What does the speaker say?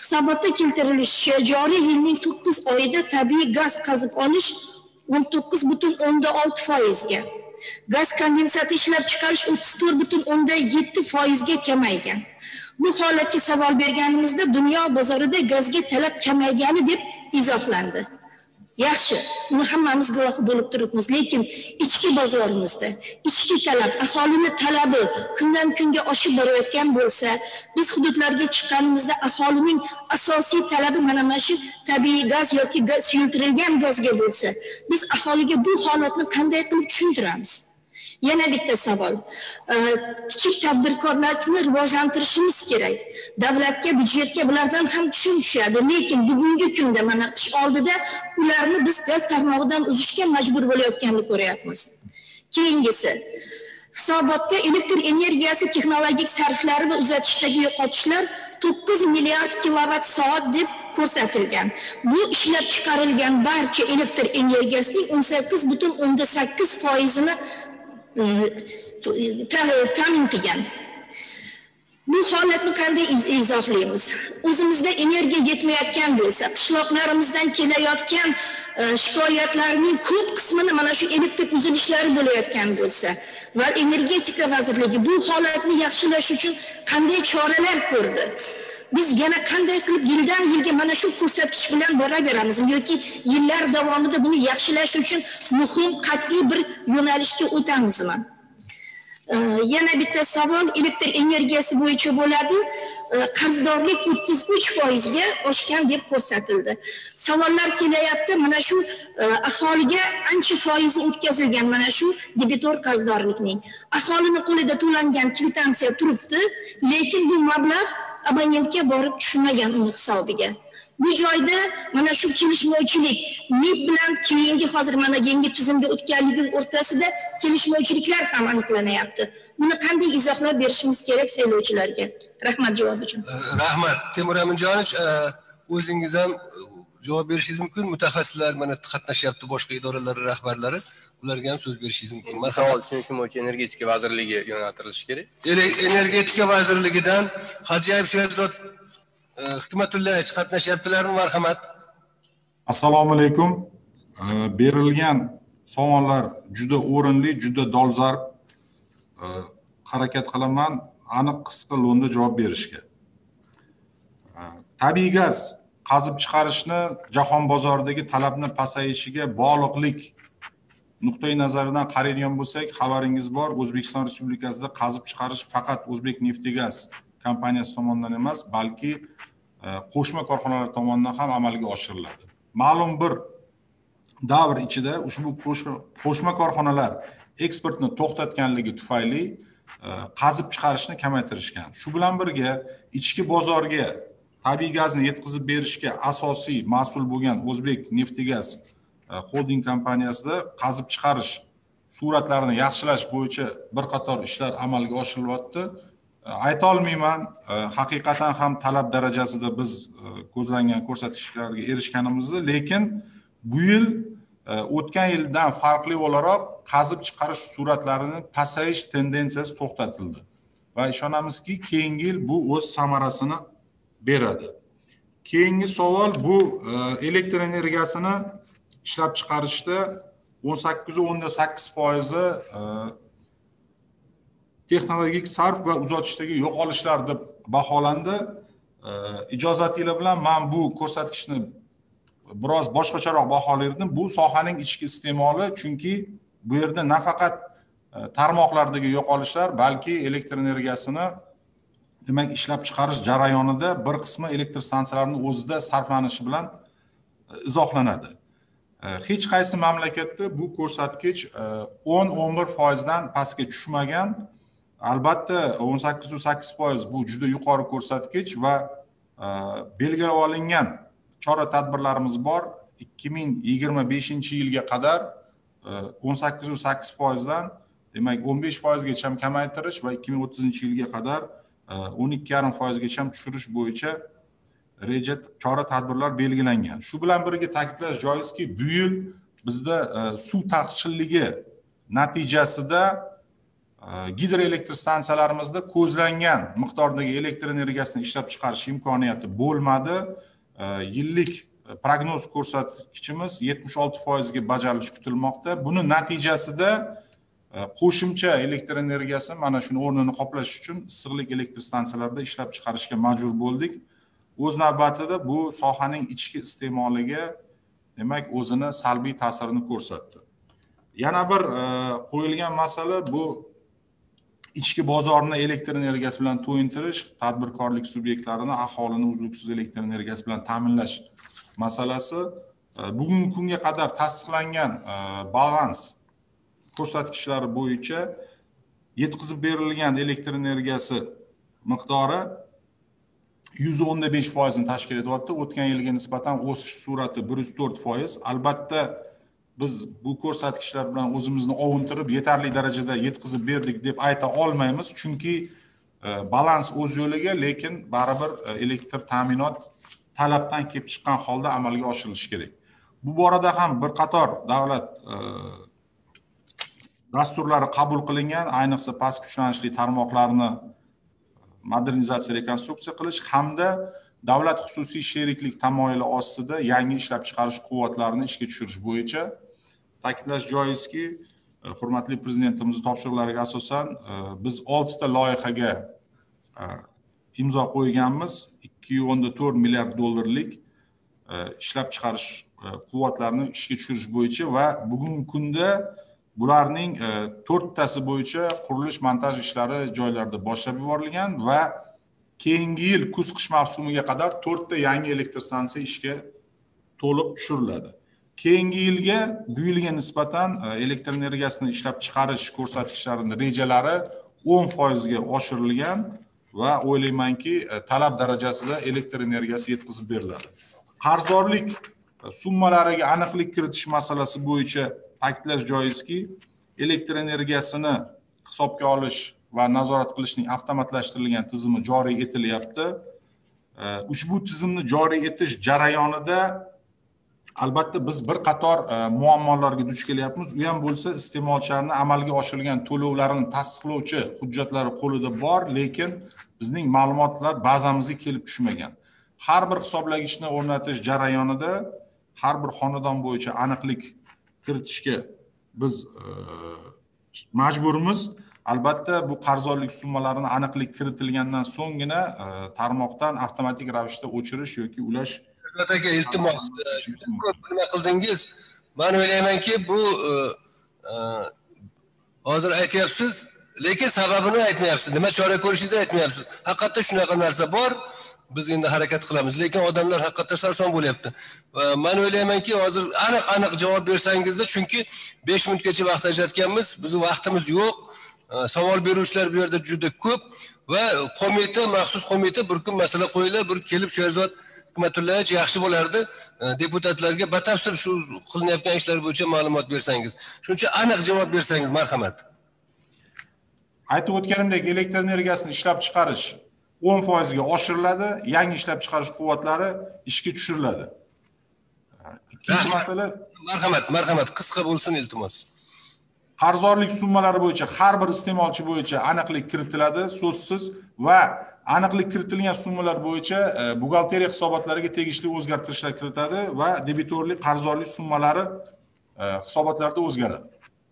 Hisobotda keltirilishicha, joriy yilning 9 oyida tabiiy gaz qazib olish 19,6%ga, gaz kondensati ishlab chiqarish 34,7%ga kamaygan. Bu holatga savol berganimizda dunyo bozorida gazga talab kamaygani deb izohlandi. Yaxshi, buni hammamiz guvohi bo'lib turibmiz, lekin ichki bozorimizda ichki talab, aholini talabi kundan kunga oshib borayotgan bo'lsa, biz hududlarga chiqqanimizda aholining asosiy talabi mana shu tabiiy gaz yoki suyultirilgan gazga bo'lsa, biz aholiga bu holatni qanday qilib tushuntiramiz? Yana bitta savol. Kichik tadbirkorlarni rivojlantirishimiz kerak. Davlatga, byudjetga bulardan ham tushum tushadi, lekin bugungi kunda mana qish oldida ularni biz gaz tarmog'idan uzishga majbur bo'layotganini ko'ryapmiz. Keyingisi, hisobotda elektr energiyasi texnologik sarflari va uzatishdagi yo'qotishlar 9 milliard kilovat soat deb ko'rsatilgan. Bu ishlab chiqarilgan barcha elektr energiyasining 18,8%ni ta'min qilgan. Bu holatni qanday izohlaymiz? O'zimizda energiya yetmayotgan bo'lsa, qishloqlarimizdan kelayotgan shikoyatlarning ko'p qismini mana shu elektr uzilishlari bo'layotgan bo'lsa va energetika vazirligi bu holatni yaxshilash uchun qanday choralar ko'rdi? Biz yana qanday qilib yildan yilga mana shu ko'rsatkich bilan boraveramizmi yoki yillar davomida buni yaxshilash uchun muhim qat'iy bir yo'nalishga o'tamizmi? Yana bitta savol elektr energiyasi bo'yicha bo'ladi. Qarzdorlik 33%ga oshgan deb ko'rsatildi. Savollar kelyapti, mana shu aholiga ancha foizi o'tkazilgan mana shu debitor qarzdorlikning. Aholini qo'lida to'langan kvitansiya turibdi, lekin bu mablag' abonentga borib tushmagan uning hisobiga. Bu joyda mana shu kelishmovchilik NIP bilan keyingi hozir mana yangi tizimga o'tganligi o'rtasida kelishmovchiliklar ham aniqlanyapti. Buni qanday izohlab berishimiz kerak saylovchilarga? Rahmat javob uchun. Rahmat Temur Aminjonovich, o'zingiz ham javob berishingiz mumkin. Mutaxassislar mana qatnashyapti, boshqa idoralar rahbarlari. Ularga ham so'z berishingiz mumkin. Savol tushunishim uchun energetika vazirligi yo'naltirilishi kerak. Energetika vazirligidan Hajiyev Sherzod Hikmatullayevich qatnashyaptilarmi? Marhamat. Assalomu alaykum. Berilgan savollar juda o'rinli, juda dolzarb. Harakat qilaman aniq qisqa lo'nda javob berishga. Tabiiy gaz qazib chiqarishni jahon bozoridagi talabni pasayishiga bog'liqlik nuqtai nazaridan qaraydigan bo'lsak, xabaringiz bor, O'zbekiston Respublikasida qazib chiqarish faqat O'zbekneftgaz kompaniyasi tomonidan emas, balki qo'shma korxonalar tomonidan ham amalga oshiriladi. Ma'lum bir davr ichida ushbu qo'shma korxonalar eksportni to'xtatganligi tufayli qazib chiqarishni kamaytirishgan. Shu bilan birga ichki bozorga tabiiy gazni yetkazib berishga asosiy mas'ul bo'lgan O'zbekneftgaz holding kompaniyasida qazib chiqarish suratlarini yaxshilash bo'yicha bir qator ishlar amalga oshirilyapti. Ayta olmayman, haqiqatan ham talab darajasida biz ko'zlangan ko'rsatkichlarga erishganimizni, lekin bu yil o'tgan yildan farqli o'laroq qazib chiqarish suratlarining pasayish tendensiyasi to'xtatildi va ishonamizki, keyingi yil bu o'z samarasini beradi. Keyingi savol bu elektr energiyasini ishlab chiqarishda 18,8% texnologik sarf va uzatishdagi yo'qolishlar deb baholandi. Ijozatingiz bilan men bu ko'rsatkichni biroz boshqacharoq baholardim. Bu sohaning ichki iste'moli, chunki bu yerda nafaqat tarmoqlardagi yo'qolishlar, balki elektr energiyasini demak ishlab chiqarish jarayonida bir qismi elektr stansiyalarining o'zida sarflanishi bilan izohlanadi. Hech qaysi mamlakatda bu ko'rsatkich 10-11% dan pastga tushmagan. Albatta 18,8% bu juda yuqori ko'rsatkich va belgilab olingan chora-tadbirlarimiz bor. 2025-yilga qadar 18,8% dan demak 15% gacha kamaytirish va 2030-yilga qadar 12,5% gacha tushirish bo'yicha reja chora-tadbirlar belgilangan. Shu bilan birga ta'kidlash joizki, bu yil bizda suv taqchilligi natijasida gidroelektr stansiyalarimizda ko'zlangan miqdordagi elektr energiyasini ishlab chiqarish imkoniyati bo'lmadi. Yillik prognoz ko'rsatkichimiz 76% ga bajarilishi kutilmoqda. Buni natijasida qo'shimcha elektr energiyasi mana shuni o'rnini qoplash uchun issiqlik elektr stansiyalarida ishlab chiqarishga majbur bo'ldik. O'z navbatida bu sohaning ichki iste'moliga demak o'zini salbiy ta'sirini ko'rsatdi. Yana bir qo'yilgan masala bu ichki bozorni elektr energiyasi bilan to'yintirish, tadbirkorlik subyektlarini aholini uzluksiz elektr energiyasi bilan ta'minlash masalasi. Bugungi kunga qadar tasdiqlangan balans ko'rsatkichlari bo'yicha yetkazib berilgan elektr energiyasi miqdori 115% ni tashkil etyapti. O'tgan yilga nisbatan o'sish sur'ati 104%. Albatta biz bu ko'rsatkichlar bilan o'zimizni ovuntirib yetarli darajada yetkazib berdik deb ayta olmaymiz, chunki balans o'z yo'liga, lekin baribir elektr ta'minot talabdan kelib chiqqan holda amalga oshirilishi kerak. Bu borada ham bir qator davlat dasturlari qabul qilingan, ayniqsa past kuchlanishli tarmoqlarni modernizatsiya, rekonstruksiya qilish hamda davlat xususiy sheriklik tamoyili ostida yangi ishlab chiqarish quvvatlarini ishga tushirish bo'yicha ta'kidlash joizki, hurmatli prezidentimizning topshiriqlariga asosan biz 6 ta loyihaga imzo qo'yganmiz. 2.4 milliard dollarlik ishlab chiqarish quvvatlarini ishga tushirish bo'yicha va bugungi kunda bularning 4 tasi bo'yicha qurilish montaj ishlari joylarda boshlab yuborilgan va keyingi yil kuz-qish mavsumiga qadar 4 ta yangi elektr stansiya ishga to'liq tushiriladi. Keyingi yilga bu yilga nisbatan elektr energiyasini ishlab chiqarish ko'rsatkichlarining rejalari 10% ga oshirilgan va o'ylaymanki talab darajasida elektr energiyasi yetkazib beriladi. Qarzdorlik summalariga aniqlik kiritish masalasi bo'yicha ta'kidlash joizki, elektr energiyasini hisobga olish va nazorat qilishning avtomatlashtirilgan tizimi joriy etilyapti. Ushbu tizimni joriy etish jarayonida albatta biz bir qator muammolarga duch kelyapmiz. U ham bo'lsa iste'molchilarning amalga oshirilgan to'lovlarini tasdiqlovchi hujjatlari qo'lida bor, lekin bizning ma'lumotlar bazamizga kelib tushmagan. Har bir hisoblagichni o'rnatish jarayonida har bir xonadon bo'yicha aniqlik kiritishga biz majburmiz. Albatta bu qarzdorlik summalarini aniqlik kiritilgandan so'nggina tarmoqdan avtomatik ravishda o'chirish yoki ulash. Aka, iltimos, nima qildingiz? Men o'ylaymanki, bu hozir aytyapsiz, lekin sababini aytmayapsiz. Nima chora ko'rishingizni aytmayapsiz. Haqiqatda shunaqa narsa bor. Biz endi harakat qilamiz, lekin odamlar haqiqatda sarson bo'lyapti. Men o'ylaymanki, hozir aniq javob bersangizda, chunki 5 minutgacha vaqt ajratganmiz, bizning vaqtimiz yo'q. Savol beruvchilar bu yerda juda ko'p va qo'mita, maxsus qo'mita bir kun masala qo'yiladi, bir kelib Sherzod Hikmatullayevich yaxshi bo'lardi, deputatlarga batafsil shu qilinayotgan ishlar bo'yicha ma'lumot bersangiz. Shuncha aniq javob bersangiz, marhamat. Aytib o'tganimdek, elektr energiyasini ishlab chiqarish 10% ga oshiriladi, yangi ishlab chiqarish quvvatlari ishga tushiriladi. Ikkinchi masala, marhamat, qisqa bo'lsin iltimos. Qarzdorlik summalari bo'yicha har bir iste'molchi bo'yicha aniqlik kiritiladi, so'zsiz, va aniqlik kiritilgan summalar bo'yicha buxgalteriya hisobotlariga tegishli o'zgartirishlar kiritadi va debitorlik qarzdorlik summalari hisobotlarda o'zgaradi.